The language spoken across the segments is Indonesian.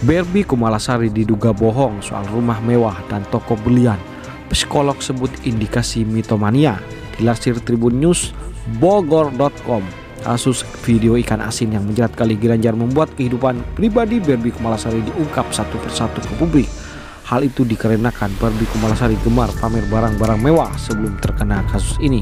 Barbie Kumalasari diduga bohong soal rumah mewah dan toko belian. Psikolog sebut indikasi mitomania. Dilansir Tribun News Bogor.com, kasus video ikan asin yang menjerat Kali Ginanjar membuat kehidupan pribadi Barbie Kumalasari diungkap satu persatu ke publik. Hal itu dikarenakan Barbie Kumalasari gemar pamer barang-barang mewah sebelum terkena kasus ini.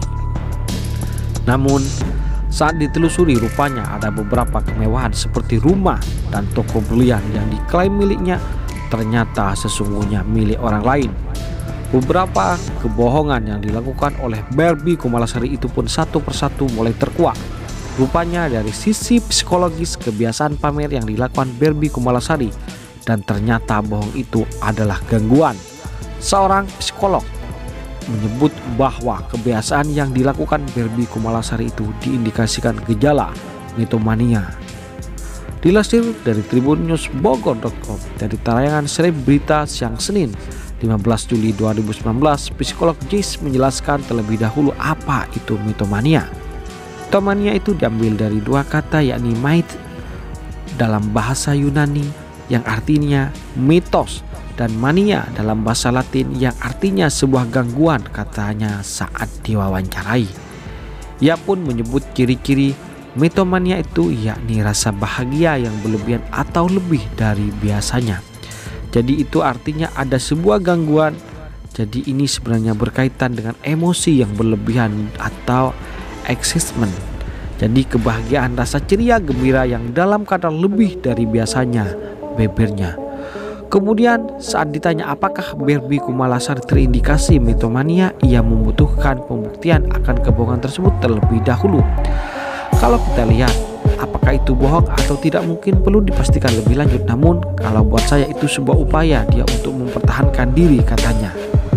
Namun, saat ditelusuri rupanya ada beberapa kemewahan seperti rumah dan toko berlian yang diklaim miliknya ternyata sesungguhnya milik orang lain. Beberapa kebohongan yang dilakukan oleh Barbie Kumalasari itu pun satu persatu mulai terkuak. Rupanya dari sisi psikologis kebiasaan pamer yang dilakukan Barbie Kumalasari, dan ternyata bohong itu adalah gangguan. Seorang psikolog menyebut bahwa kebiasaan yang dilakukan Barbie Kumalasari itu diindikasikan gejala mitomania. Dilansir dari Tribun News Bogor.com dari tayangan Selebrita siang Senin 15 Juli 2019, psikolog Jis menjelaskan terlebih dahulu apa itu mitomania. Mitomania itu diambil dari dua kata, yakni myth dalam bahasa Yunani yang artinya mitos dan mania dalam bahasa Latin yang artinya sebuah gangguan, katanya saat diwawancarai. Ia pun menyebut ciri-ciri mitomania itu yakni rasa bahagia yang berlebihan atau lebih dari biasanya. Jadi itu artinya ada sebuah gangguan. Jadi ini sebenarnya berkaitan dengan emosi yang berlebihan atau excitement. Jadi kebahagiaan, rasa ceria gembira yang dalam kadar lebih dari biasanya, bebernya. Kemudian saat ditanya apakah Barbie Kumalasari terindikasi mitomania, ia membutuhkan pembuktian akan kebohongan tersebut terlebih dahulu. Kalau kita lihat apakah itu bohong atau tidak mungkin perlu dipastikan lebih lanjut. Namun kalau buat saya itu sebuah upaya dia untuk mempertahankan diri, katanya.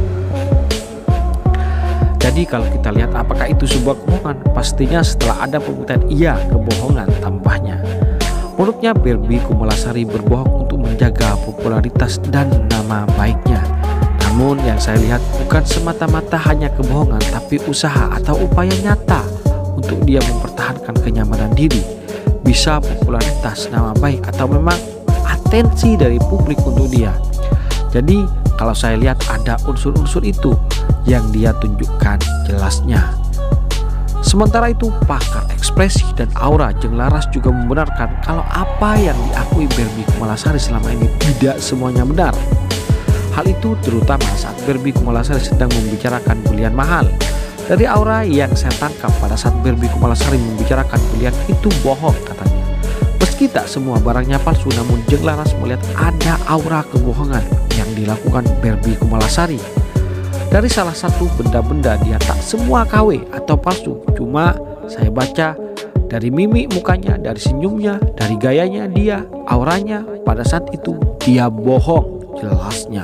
Jadi kalau kita lihat apakah itu sebuah kebohongan, pastinya setelah ada pembuktian iya kebohongan, tambahnya. Menurutnya Barbie Kumalasari berbohong untuk menjaga popularitas dan nama baiknya. Namun yang saya lihat bukan semata-mata hanya kebohongan, tapi usaha atau upaya nyata untuk dia mempertahankan kenyamanan diri. Bisa popularitas, nama baik, atau memang atensi dari publik untuk dia. Jadi kalau saya lihat ada unsur-unsur itu yang dia tunjukkan jelasnya. Sementara itu, pakar ekspresi dan aura Jeng Laras juga membenarkan kalau apa yang diakui Barbie Kumalasari selama ini tidak semuanya benar. Hal itu terutama saat Barbie Kumalasari sedang membicarakan berlian mahal. Dari aura yang saya tangkap pada saat Barbie Kumalasari membicarakan berlian itu bohong, katanya. Meski tak semua barangnya palsu, namun Jeng Laras melihat ada aura kebohongan yang dilakukan Barbie Kumalasari. Dari salah satu benda-benda dia tak semua KW atau palsu, cuma saya baca dari mimik mukanya, dari senyumnya, dari gayanya dia, auranya pada saat itu dia bohong, jelasnya.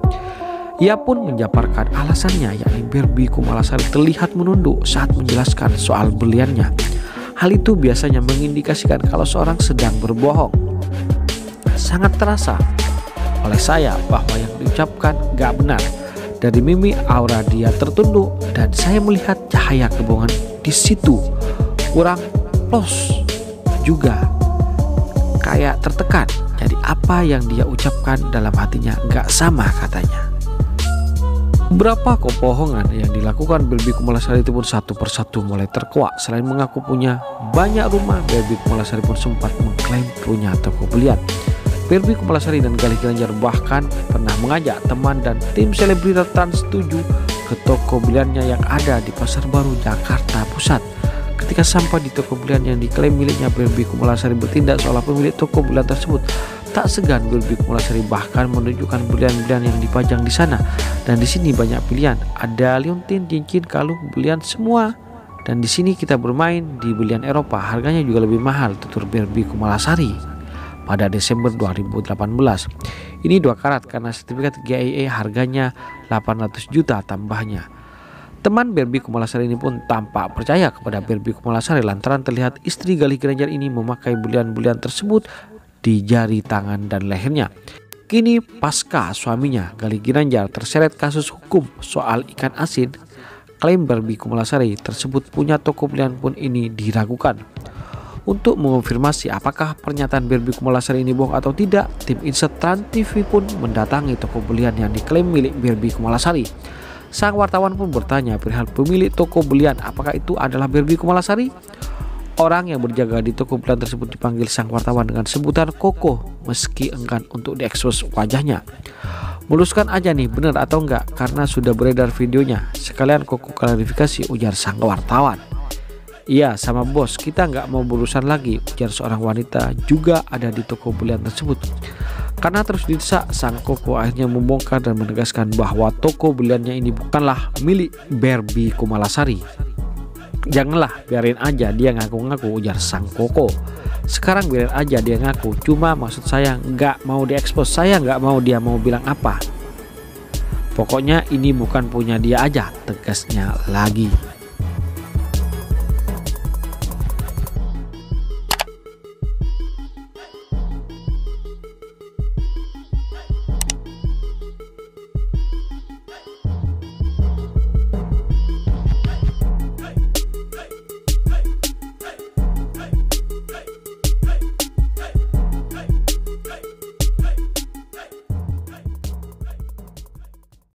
Ia pun menjabarkan alasannya, yakni Barbie Kumalasari terlihat menunduk saat menjelaskan soal berliannya. Hal itu biasanya mengindikasikan kalau seorang sedang berbohong. Sangat terasa oleh saya bahwa yang diucapkan gak benar. Dari mimik aura dia tertunduk dan saya melihat cahaya kebohongan di situ kurang plus, juga kayak tertekan. Jadi apa yang dia ucapkan dalam hatinya gak sama, katanya. Beberapa kebohongan yang dilakukan Barbie Kumalasari itu pun satu persatu mulai terkuak. Selain mengaku punya banyak rumah, Barbie Kumalasari pun sempat mengklaim punya toko berlian. Barbie Kumalasari dan Kali Ginanjar bahkan pernah mengajak teman dan tim selebrita Trans 7 ke toko berliannya yang ada di Pasar Baru, Jakarta Pusat. Ketika sampai di toko berlian yang diklaim miliknya, Barbie Kumalasari bertindak seolah pemilik toko berlian tersebut. Tak segan Barbie Kumalasari bahkan menunjukkan berlian-berlian yang dipajang di sana. Dan di sini banyak pilihan, ada liontin, cincin, kalung, berlian semua. Dan di sini kita bermain di berlian Eropa, harganya juga lebih mahal, tutur Barbie Kumalasari pada Desember 2018. Ini 2 karat karena sertifikat GIA harganya 800 juta, tambahnya. Teman Barbie Kumalasari ini pun tampak percaya kepada Barbie Kumalasari lantaran terlihat istri Kali Ginanjar ini memakai berlian-berlian tersebut di jari tangan dan lehernya. Kini pasca suaminya Kali Ginanjar terseret kasus hukum soal ikan asin, klaim Barbie Kumalasari tersebut punya toko berlian pun ini diragukan. Untuk mengonfirmasi apakah pernyataan Barbie Kumalasari ini bohong atau tidak, tim Insert Trans TV pun mendatangi toko belian yang diklaim milik Barbie Kumalasari. Sang wartawan pun bertanya perihal pemilik toko belian apakah itu adalah Barbie Kumalasari. Orang yang berjaga di toko belian tersebut dipanggil sang wartawan dengan sebutan Koko meski enggan untuk diekspos wajahnya. Meluskan aja nih bener atau enggak karena sudah beredar videonya. Sekalian Koko klarifikasi, ujar sang wartawan. Iya sama bos, kita nggak mau berurusan lagi, ujar seorang wanita juga ada di toko belian tersebut. Karena terus didesak, sang Koko akhirnya membongkar dan menegaskan bahwa toko beliannya ini bukanlah milik Barbie Kumalasari. Janganlah, biarin aja dia ngaku-ngaku, ujar sang Koko. Sekarang biarin aja dia ngaku, cuma maksud saya nggak mau diekspos, saya nggak mau dia mau bilang apa. Pokoknya ini bukan punya dia aja, tegasnya lagi.